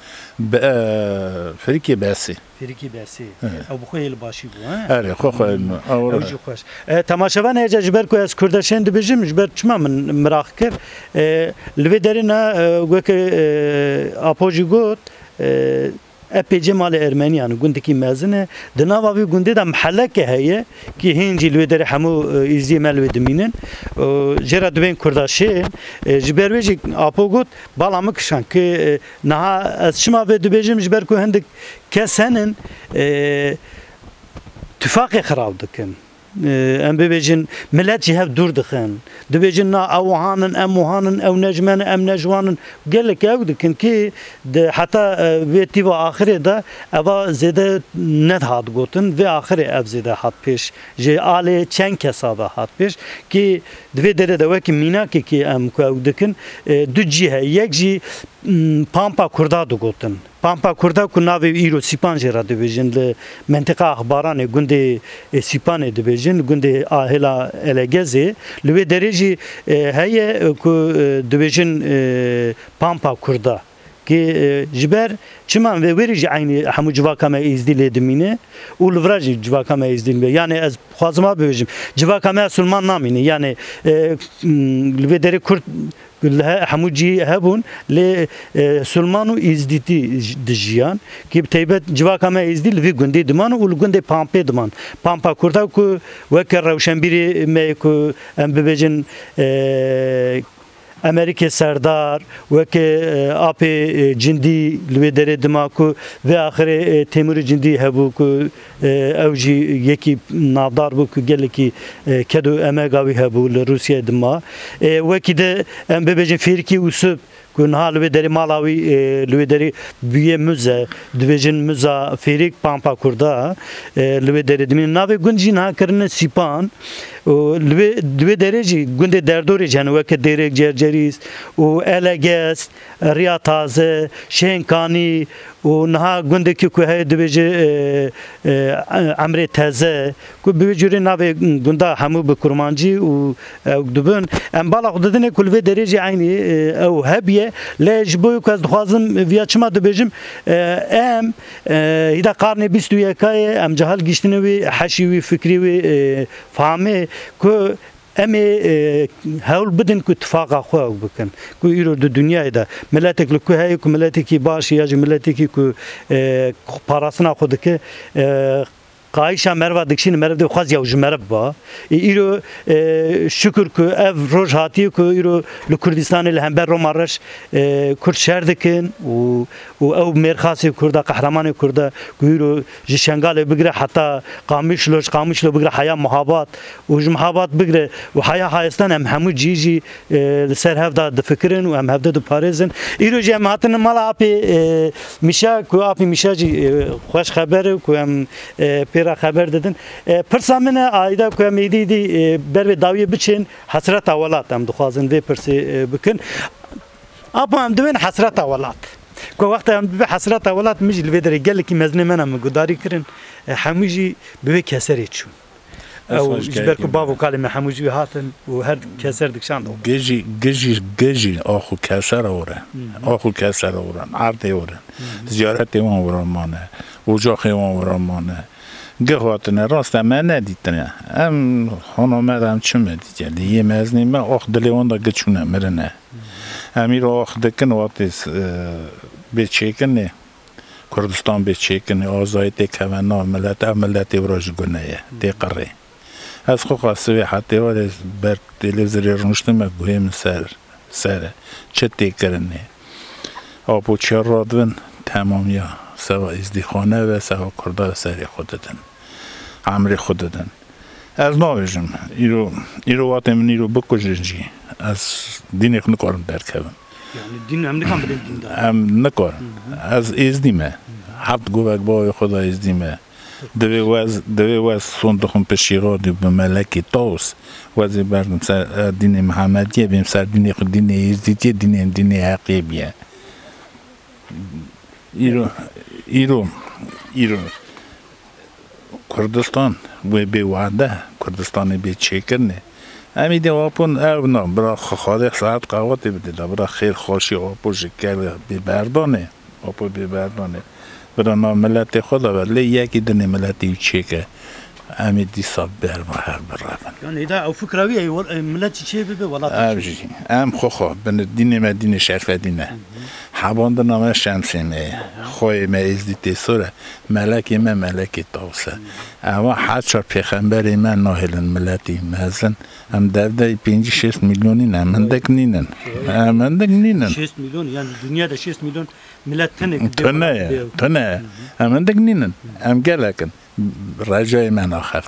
فریکی باسی
Firiki besi. Ev bu khoy elbaşı bu ha.
اره خو خو
Ev ji xoş. Tamaşavan ece jiber ku ez Kurdaşên dibêjim jiber çima min miraq kir. Li vê derê ne weke apojî got epêce malê Ermeniyan gundekî mezin e di nava vê gundê de mihelleke heye ki hên jî li vê derê hemû îziyê me li vê dimînin jê re dibên Kurdaşên ji ber wê jî apo got bala min kişan ki niha ez çima vê dibêjim ji ber ku hindik kes henin tüfaqê xirab dikin ام ببیجن ملت جهه دور دخن دبیجن نا اوهانن ام وهانن او نجمن ام نجوانن گله که او دکن که حتی ویتی و آخره ده اوا زیده ند هات گوتن و آخره اف زیده هات پیش جه آله چند کسا ده هات پیش که دوی دره دوه که مینا که که ام که او دکن دو جیه یک جی پامپا کردا دو گوتن پامپا کردا کو ناوی ایرو سیپان جرا دبیجن ل منطقه اخباران گنده سیپان دبیجن گنده آهلا الگزه لوی درجی هیه کو دبیجن پامپا کردا که جبر چمان و ویریج عینی همو جواکم ازدیل دمینه و لوراج جواکم ازدیل به یعنی از خوازما ببیجم جواکم سلمان نامینه یعنی لوی دری کرد همو جی هبون ل سلمانو ازدیتی دجیان که بتیبت جواکم ازدیل وی گندی دمان و گندی پامپی دمان پامپا کردا کو وکر روشنبیری می کو ام ببیجن امریکا سردار وکه آپ جندی لوی دره دماکو و آخر تیمور جندی هبو کو اوجی یکی نادار بو کو گله کی کدو امگاوی هبو روسیه دما وکی ده ام ببیجن فیرکی وسب کنها لوی دری مالاوی لوی دری بیه موزه دویجن موزه فیریک پامپا کردا لوی دری دمین ناوی گنجی نه کرن سیپان لوی لوی دری جی گنده دردوری جنوه که دیرک جرجریز و الگس ریاتازه شینکانی و نها گنده که که های دویجه عمر تازه که بیجوری ناوی گنده همو بکرمانجی و دوبن ام بالا خوددنه کلوی دری جی عینی او هبیه لیج بوی که از دخوازم ویاچما دبیجم ام هیدا قرن بیست و یکای ام جهل گشتنوی حشیوی فکریوی فهمه که امی هول بدن که اتفاق خواه بکن که ایرو دو دنیای ده ملتی که که هایی که ملتی که باشه یا ملتی که پاراسنا خود که قایشا مروا دکشین مرو دو خواز یاوج مرب با ایرو شکر که اف روز هاتی که ایرو لکردستان لهمبر رو مرش کرد شهر دکن و و او مرخاصی کرده قهرمان کرده که ایرو جشنگال بگره حتی قامیش لوش قامیش لو بگره حیا محابات و محابات بگره و حیا هایستان هم همو جیجی سر هفته دفکرن و هم هفته دو پارزن ایرو جم هاتن مالا آپی میشه که آپی میشه جی خوش خبره که هم پیرا خبر دادن پرسا من آیدا که میدی دی بر داوی بچین حسرت اولات هم دخوازن به پرسی بکن اپا هم دوین حسرت اولات که وقت هم به حسرت اولات میجی لویدری گل کی مزنه منم گداری کرن هموجی به کسری چون او جبر که بابو کلمه هموجی هاتن و هر کسر دکشان دو
گجی گجی گجی آخو کسر اورن آخو کسر اورن عرض اورن زیارت وان ورمانه وجاخ وان ورمانه گهاتنه راست من ندیدنه ام خانومدم چه میدیدی یه مزنی من آخ دلیوان دا گچونه مرنه امیر آخ دکن وقتی بچیکنه کردستان بچیکنه آزادی که من ملت ملت وراج گناه دی قره از خو قصوی حتی ولی بر تلویزیون رونشتم گویم سر سر چه تکرنه آبو چه رادون تمام یا سوا ازدیخانه و سوا کرده سری خودتن عمری خودتن از ناویجم ایرو ایرو وقتی من ایرو بکجنجی از دینک نکارم درکبم
یعنی دین هم نکام بدیم دین دار
هم نکارم از ازدیمه حبت گوهک باوی خدا ازدیمه دوی وز دوی وز صندوقم پشیرادی به ملکی تاوس وزی بردم سر دین محمدیه بیم سر دین خود دین ازدیتیه دین دین حقیبیه ایرو ایرو ایرو کردستان و به وعده کردستان به چیکرنه امی دی واپون او نه برا خاله ساعت قواتی بده برا خیر خوشی واپو شکل به بردانه واپو به بردانه برا نام ملت خدا ولی یکی دنی ملتی چیکه امی دی ساب بر ما هر برابن
یعنی دا او فکروی ملت چی به ولات
ابجی ام خو خو بن دین مدینه شرف دینه حباند نام شمسینه خوی مزدیت سوره ملکی من ملکی توسه اما حتی پیغمبر من ناهلن ملتی مزن ام درده پنج شش میلیونی نمندک نینن نمندک نینن
شش میلیون یعنی دنیادا شش میلیون ملت تنه
تنه تنه نمندک نینن ام گلکن رجای من آخرده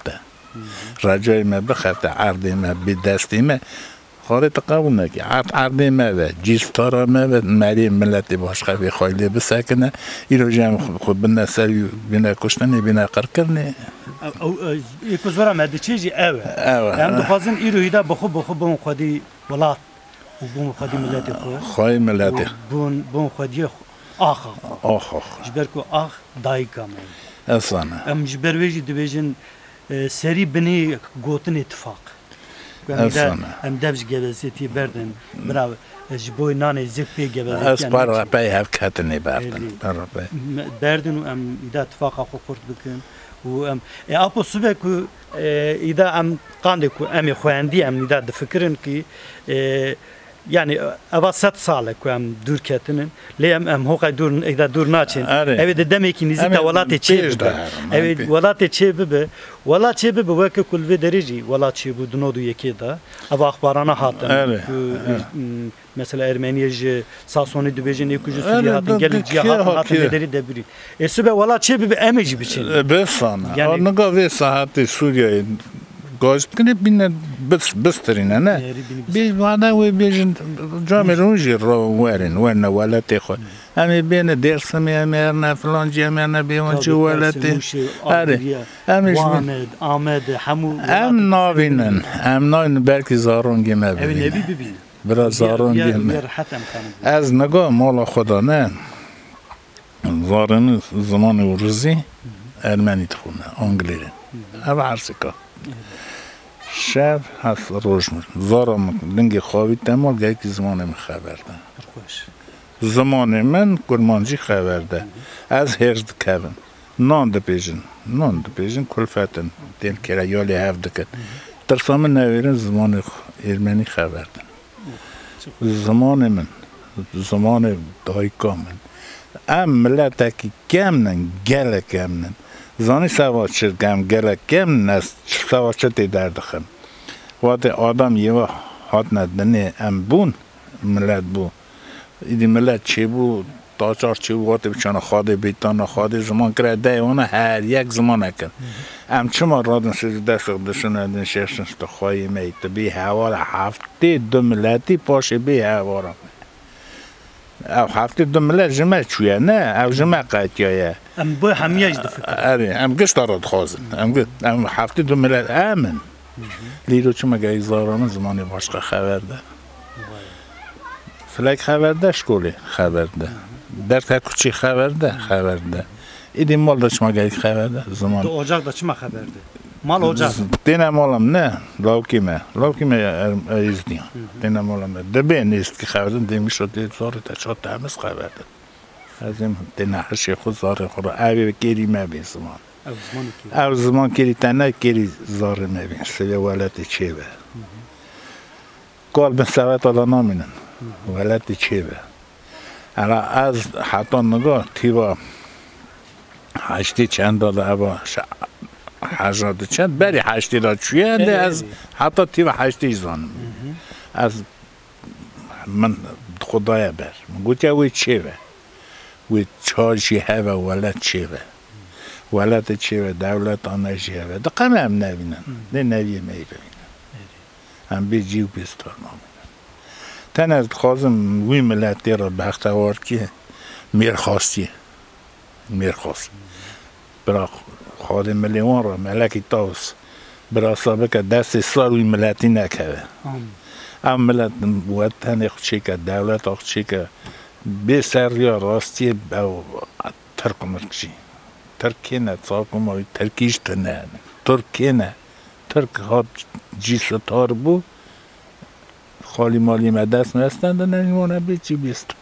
رجای ما بخفت عرضی ما بدستی ما خارط قبول نکی عرض عرضی ما و جیستارا ما و مری ملت باش خوی خایلی بسکنه ایرو جمع خود بنا سری بنا کشتنی بنا قر کرنه
یک وزرا مدی چیزی اوه هم دخوازن ایرو هیدا بخو بخو بون خودی ولات و بون خودی ملت خو
خواهی ملت
بون بون خودی آخ
آخ آخ
جبر کو آخ دایکا من
اصلا
ام جبر ویجی دویجن سری بنی گوتن اتفاق
اصلا
ام دبج گبزیتی بردن برای جبوی نان زفی گبزیتی
از برای پی هف کتنی بردن برای
بردن و ام ایدا اتفاق خو خورد بکن و ام اپو صبح کو ایدا ام قانده کو ام خواندی ام ایدا دفکرن کی يعني أبا ست سالة كم دور كاتنن ليم أم هو قاعد دور إذا دور ناتشين أبي الدم كي نزيد ولاتي تشيب أبي ولاتي تشيب به ولا تشيب به وك كل في درجي ولا تشيب دنودو يكيدا أبا أخبارنا هاتن مثلا أرمينيا ساسوني دبيجن يكوج سوريا هاتن قال جي هاتن دري دبري السبب ولا تشيب به أمج بتشين
بس أنا أنا قاوي ساعات سوريا گوشت کنه بینه بس بسترینه نه بی بعدا و بیشن جامعه رونجی رو ورن ورن ولته خو امی بین درس می امرنا فلان جی امرنا بیون چه ولته آره امیش
آمد آمد همو
ام ناوینن ام ناوین بلکی زارونگی ما ببین برا زارونگی ما از نگاه مال خدا نه زارن زمان روزی ارمنی تخونه انگلیره او عرصکا شب هست روش میکنم زارم دنگی خوابی تمال گه که زمان من خبر ده زمان من کرمانجی خبر ده از هرد کبن نان ده پیجن نان ده پیجن کلفتن دیل کرا یالی هف دکن ترسام نویرن زمان ارمنی خبر ده زمان من زمان دایکا من ام ملتکی کمنن گله کمنن زانی سواد شد گم گله کم نست سواد شد درد خم وقت آدم یه و هات ندنه ام بون ملت بو ایدی ملت چه بو تا چار چه بو وقت بچانه خواده بیتانه خواده زمان کرده اونه هر یک زمان نکن ام چما رادن شد دست دشون ادن ششن شد خواهی میت بی هوار هفته دو ملتی پاشه بی هوارم او هفته دو ملت جمع چویه نه او جمع قطیه
ام بو همیش دفکر
اره ام گشت دارد خوازن ام گشت ام هفته دو ملت امن لیرو چون مگه ایزارانه زمانی باشقه خبر ده فلک خبر ده شکولی خبر ده در تا کچی خبر ده خبر ده ایدی مال دا چما گه خبر ده زمان
تو اجاق دا چما خبر ده مال اجاق
دینه مالم نه لاوکی ما لاوکی ما ایزدیم دینه مالم دبه نیست که خبر ده دیمی شد دید زاره تا چاد تمز خبر ده از این دینه حشی خود زاره خود رو عوی گیری ما بین زمان او زمان کری تنه کری زاره ما بین سوی ولد چه به کال به سویت آلا نامینن ولد چه به الا از حتی نگاه تیوا هشتی چند داده ابا هجاد چند بری هشتی داد چویه از حتی تیوا هشتی زانم از من خدای بر من گوتی اوی چه به وی چارشی هوا ولد چه به ولد چه به دولت آنشی هوا دقیقه هم نبینن نه نویه می ببینن هم بی جیو بیستار نامینن تن از خوازم وی ملتی را بختوار که میرخواستی میرخواست برا خادم ملیون را ملکی تاوس برا سابقه دست سال وی ملتی نکره ام ملت وطن خوشی که دولت خوشی که به سر یا راستی او ترک مرکشی ترکی نه تاکم او ترکیش تنه ترکی نه ترک ها جیستار بو خالی مالی مدست نستند نمیمونه بی چی بیستر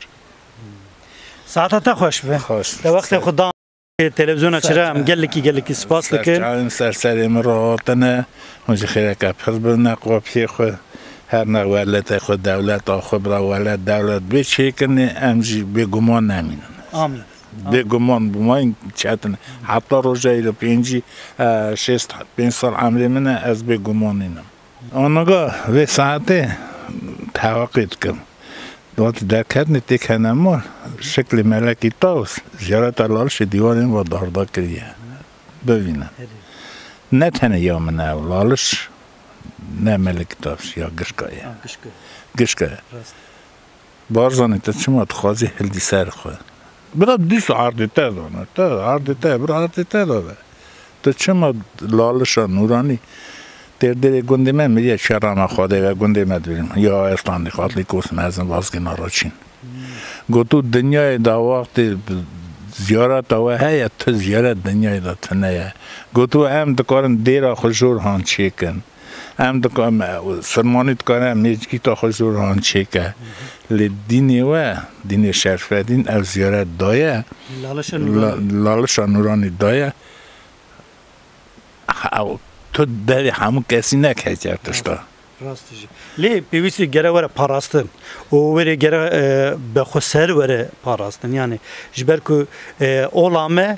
ساعت تا خوش به
خوش
در وقت خدا تلویزیون چرا هم گل کی گل کی سپاس لکن
سر سر سر مراتنه اونجا خیلی که پس بنا قابی خود هر نولت خود دولت آخو برا ولد دولت به چه کنه امجی به گمان نمینن
آمین
به گمان بمان چتن حتی روزایی رو پنجی شست پنج سال عمری منه از به گمان اینم آنگاه به ساعته توقیت کن وقتی در کردن تکنه ما شکل ملکی تاوس زیارت علالش دیوارین و داردا کریه ببینن نه تنه یا من اولالش نه ملک داشت یا گشکایه گشکایه بارزانی تا چما تخوازی هلدی سر خواه برا دیس عرضی تا دانه تا عرضی تا برا عرضی تا دانه تا چما لالشا نورانی در در گنده من میگه شرام خواده و گنده من داریم یا استانی خاطلی کوس مزن واسگی ناراچین گوتو دنیای دا وقت زیارت و هیا تو زیارت دنیای دا تنیه گوتو هم دکارن دیرا خجور هان چیکن هم دکارن سرمانی دکارن میجگی تا خجور هان چیکن لی دینی و دینی شرفه دین او زیارت دایه لالش نورانی دایه تو داری همون کسی نکه کردش دا
راستش لی پیوستی گره وره پاراستن و وره گره به خود سر وره پاراستن یعنی جبر که اولامه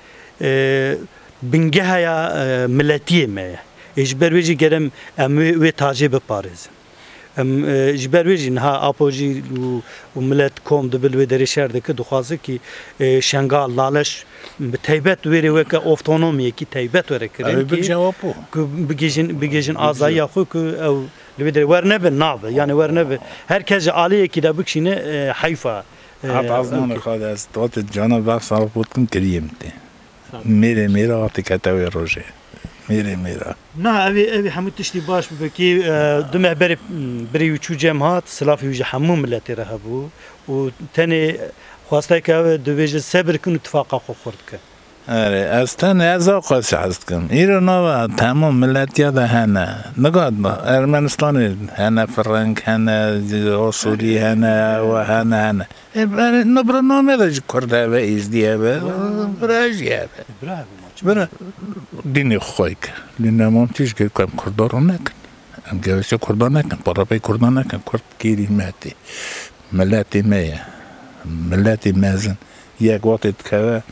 بنگه هیا ملتیه میه جبر ویجی گرم امی وی تاجه بپارزن ام جبر ویجی نها آپوجی و ملت کوم دبل وی دری شهر دکه دخوازه که شنگال لالش تایبت ویری وکه اوتونومیه کی تایبت وره کرد که بگیجن بگیجن آزایی خو که او لبیدر ورنه به ناب یعنی ورنه به هر کس عالیه کی دا بکشینه حیفا
حتی از من خواهد از دوت جانا وقت سال بود کن کریم تی میره میره آتی کتاوی روژه میره میره
نه اوی اوی همون تشتی باش بکی دم بری بری وچو جماعت سلافی وجه همون ملتی ره بو و تنی خواسته که دویج صبر کن اتفاقا خو خورد که
آره از تن از آقاش هست کم ایرو نوا تمام ملتی ده هنه نگاه ارمنستان هنه فرنگ هنه آسوری هنه و هنه هنه نبرا نامه ده کرده و ایزدیه به براجیه به برا دینی خوی که دینی من تیش که کم کردارو نکن ام گوشی کردار نکن پارا پی کردار نکن کرد گیری مهتی ملتی میه ملتی مزن یک وقت که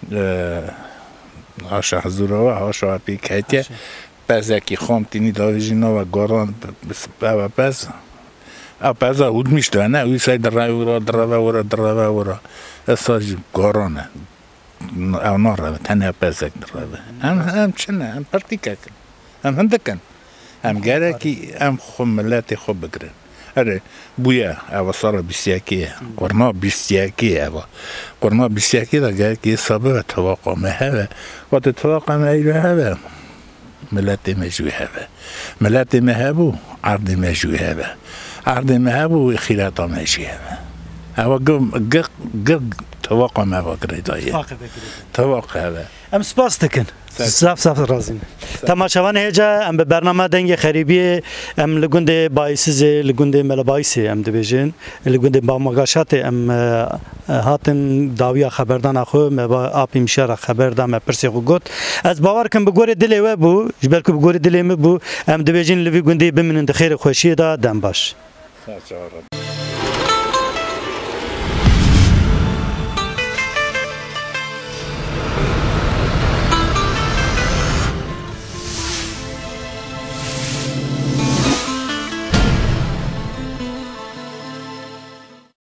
هاشا حضورا هاشا پیکهیه پس یکی خام تینی داویجینا و گاران با پس آ پس اود میشته نه وی سای درای ورا دروا ورا دروا ورا اساج گارانه او ناره تنها پس یک دروا هم هم چنه هم پرتیکه هم هندکن هم گره کی هم خو ملت خو بگرن اره بویا او سارا بیسیاکیه قرنا بیسیاکیه او قرنا بیسیاکی دا گره که سابه و توقع مهوه و توقع مهوه ملت مجوی هوه ملت مهبو عرض مجوی هوه عرض مهبو خیرات مجوی هوه او گق گق توقع مهوه گریدایه توقع هوه
ام سپاس دکن صاف صاف رازیم تماشاوان هجا ام به برنامه دنگ خریبی ام لگونده بایسیز لگونده مل بایسی ام دبیجن لگونده با مگاشات ام هاتن داویا خبردان اخو م با اپی مشار خبردان م پرسی گوت از باور کم بگوره دلی و بو جبر که بگوره دلی م بو ام دبیجن لوی گونده بمنن خیر خوشی دا دم باش